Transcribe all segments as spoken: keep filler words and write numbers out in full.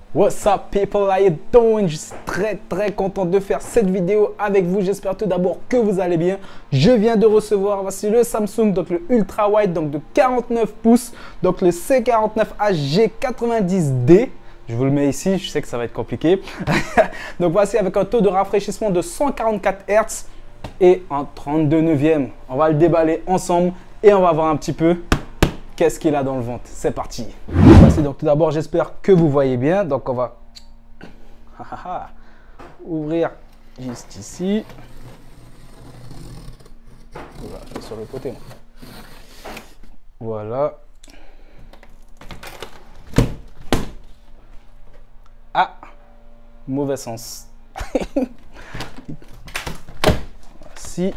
What's up people, how you doing? Je suis très très content de faire cette vidéo avec vous. J'espère tout d'abord que vous allez bien. Je viens de recevoir, voici le Samsung, donc le Ultra Wide, donc de quarante-neuf pouces, donc le C quarante-neuf H G quatre-vingt-dix D. Je vous le mets ici, je sais que ça va être compliqué. Donc voici avec un taux de rafraîchissement de cent quarante-quatre hertz et en trente-deux neuvième. On va le déballer ensemble et on va voir un petit peu qu'est-ce qu'il a dans le ventre. C'est parti. Voici donc tout d'abord, j'espère que vous voyez bien. Donc on va ouvrir juste ici. Voilà, je vais sur le côté. Voilà. Ah, mauvais sens. Voici.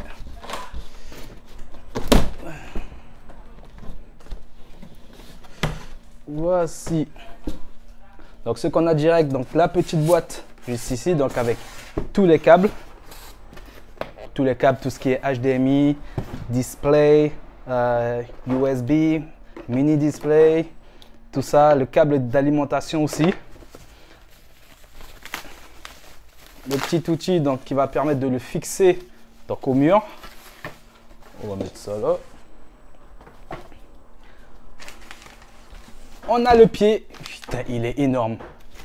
Voici. Donc ce qu'on a direct, donc la petite boîte juste ici, donc avec tous les câbles. Tous les câbles, tout ce qui est H D M I, display, euh, U S B, mini display, tout ça, le câble d'alimentation aussi. Le petit outil donc, qui va permettre de le fixer donc, au mur. On va mettre ça là. On a le pied. Putain, il est énorme.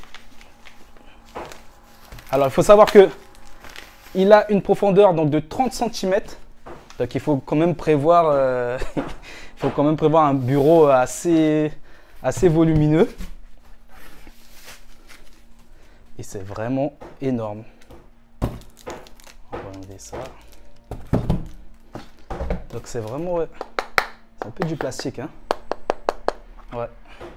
Alors, il faut savoir que il a une profondeur donc, de trente centimètres. Donc, il faut quand même prévoir, euh, il faut quand même prévoir un bureau assez, assez volumineux. Et c'est vraiment énorme. On va enlever ça. Donc c'est vraiment... Ouais, c'est un peu du plastique. Hein. Ouais.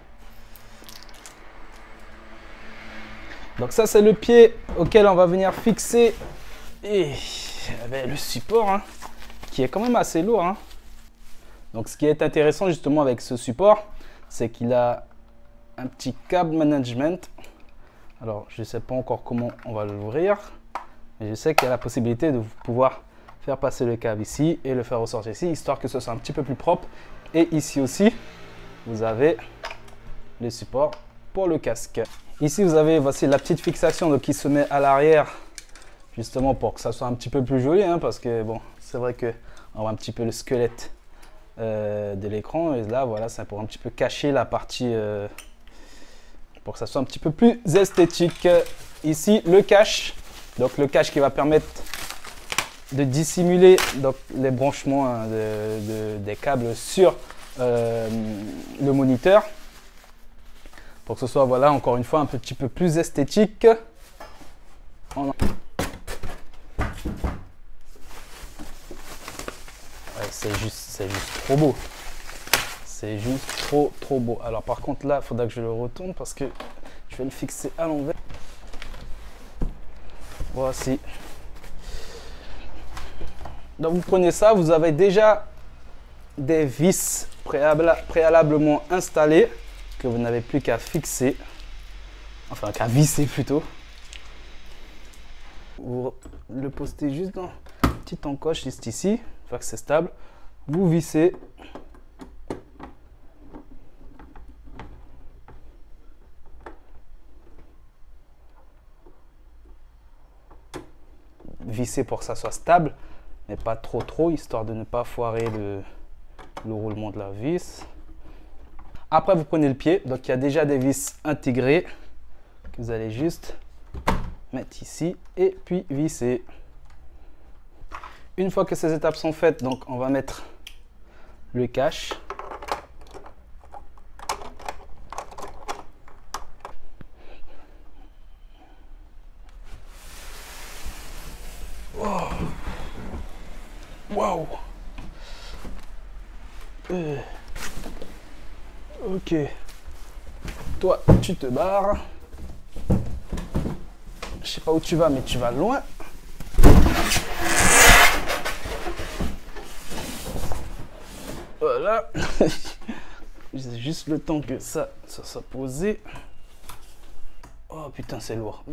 Donc ça c'est le pied auquel on va venir fixer et, ben, le support hein, qui est quand même assez lourd. Hein. Donc ce qui est intéressant justement avec ce support, c'est qu'il a un petit câble management. Alors, je ne sais pas encore comment on va l'ouvrir, mais je sais qu'il y a la possibilité de pouvoir faire passer le câble ici et le faire ressortir ici, histoire que ce soit un petit peu plus propre. Et ici aussi, vous avez le support pour le casque. Ici, vous avez voici la petite fixation donc, qui se met à l'arrière, justement pour que ça soit un petit peu plus joli, hein, parce que bon, c'est vrai que on voit un petit peu le squelette euh, de l'écran. Et là, voilà, ça pour un petit peu cacher la partie... Euh, pour que ça soit un petit peu plus esthétique. Ici, le cache. Donc, le cache qui va permettre de dissimuler donc, les branchements hein, de, de, des câbles sur euh, le moniteur. Pour que ce soit, voilà, encore une fois, un petit peu plus esthétique. On... Ouais, c'est juste, c'est juste trop beau. C'est juste trop trop beau. Alors par contre là, il faudra que je le retourne parce que je vais le fixer à l'envers. Voici. Donc vous prenez ça, vous avez déjà des vis préalablement installées que vous n'avez plus qu'à fixer. Enfin qu'à visser plutôt. Vous le postez juste dans une petite encoche juste ici, pour que c'est stable. Vous vissez. Visser pour que ça soit stable, mais pas trop trop, histoire de ne pas foirer le, le roulement de la vis. Après, vous prenez le pied, donc il y a déjà des vis intégrées que vous allez juste mettre ici et puis visser. Une fois que ces étapes sont faites, donc on va mettre le cache. Waouh. Euh. Ok. Toi, tu te barres. Je sais pas où tu vas, mais tu vas loin. Voilà. J'ai juste le temps que ça, ça soit posé. Oh putain, c'est lourd.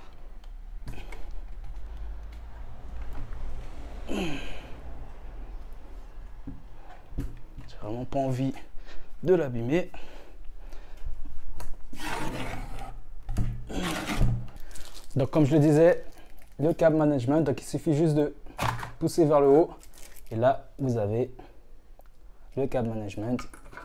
Vraiment pas envie de l'abîmer. Donc comme je le disais, le câble management, donc il suffit juste de pousser vers le haut et là vous avez le câble management.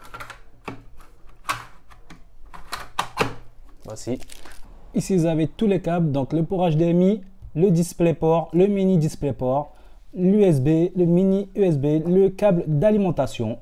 Voici. Ici vous avez tous les câbles, donc le port H D M I, le DisplayPort, le mini DisplayPort, l'U S B, le mini U S B, le câble d'alimentation.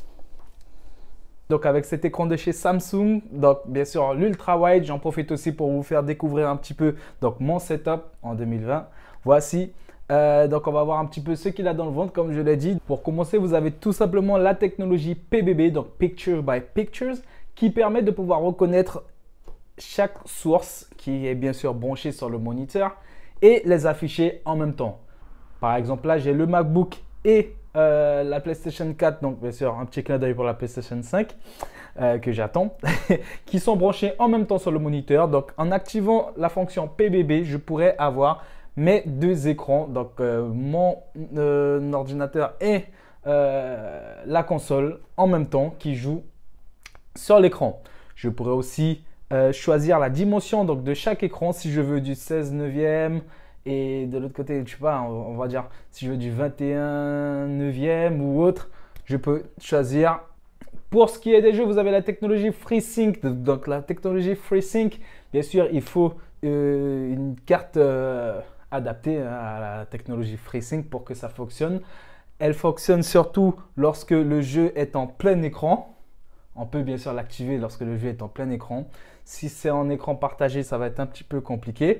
Donc avec cet écran de chez Samsung, donc bien sûr l'ultra wide, j'en profite aussi pour vous faire découvrir un petit peu donc mon setup en deux mille vingt. Voici, euh, donc on va voir un petit peu ce qu'il a dans le ventre comme je l'ai dit. Pour commencer, vous avez tout simplement la technologie P B B, donc Picture by Pictures, qui permet de pouvoir reconnaître chaque source qui est bien sûr branchée sur le moniteur et les afficher en même temps. Par exemple là j'ai le MacBook et Euh, la PlayStation quatre, donc bien sûr un petit clin d'œil pour la PlayStation cinq euh, que j'attends, qui sont branchés en même temps sur le moniteur. Donc en activant la fonction P B B, je pourrais avoir mes deux écrans, donc euh, mon euh, ordinateur et euh, la console en même temps qui jouent sur l'écran. Je pourrais aussi euh, choisir la dimension donc, de chaque écran si je veux du seize neuvième. Et de l'autre côté, je sais pas, on va dire, si je veux du vingt et un neuvième ou autre, je peux choisir. Pour ce qui est des jeux, vous avez la technologie FreeSync. Donc la technologie FreeSync, bien sûr, il faut euh, une carte euh, adaptée à la technologie FreeSync pour que ça fonctionne. Elle fonctionne surtout lorsque le jeu est en plein écran. On peut bien sûr l'activer lorsque le jeu est en plein écran. Si c'est en écran partagé, ça va être un petit peu compliqué.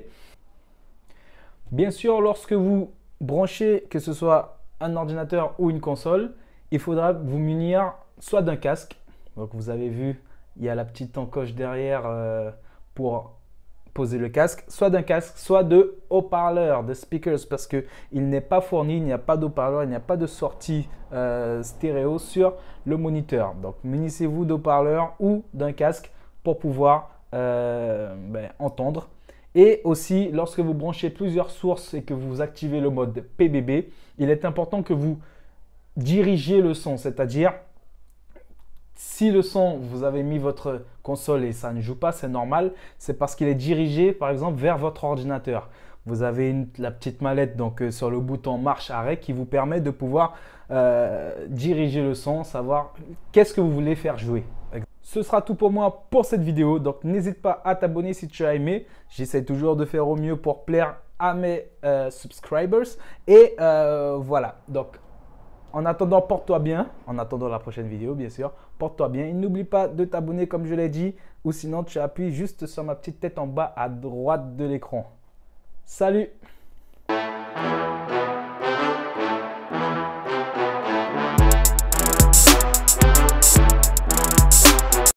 Bien sûr, lorsque vous branchez, que ce soit un ordinateur ou une console, il faudra vous munir soit d'un casque. Donc vous avez vu, il y a la petite encoche derrière euh, pour poser le casque. Soit d'un casque, soit de haut-parleur, de speakers, parce qu'il n'est pas fourni, il n'y a pas d'haut-parleur, il n'y a pas de sortie euh, stéréo sur le moniteur. Donc munissez-vous d'haut-parleur ou d'un casque pour pouvoir euh, ben, entendre. Et aussi, lorsque vous branchez plusieurs sources et que vous activez le mode P B B, il est important que vous dirigiez le son. C'est-à-dire, si le son, vous avez mis votre console et ça ne joue pas, c'est normal. C'est parce qu'il est dirigé, par exemple, vers votre ordinateur. Vous avez une, la petite mallette donc, euh, sur le bouton marche-arrêt qui vous permet de pouvoir euh, diriger le son, savoir qu'est-ce que vous voulez faire jouer. Ce sera tout pour moi pour cette vidéo. Donc, n'hésite pas à t'abonner si tu as aimé. J'essaie toujours de faire au mieux pour plaire à mes euh, subscribers. Et euh, voilà. Donc, en attendant, porte-toi bien. En attendant la prochaine vidéo, bien sûr. Porte-toi bien. Et n'oublie pas de t'abonner comme je l'ai dit. Ou sinon, tu appuies juste sur ma petite tête en bas à droite de l'écran. Salut!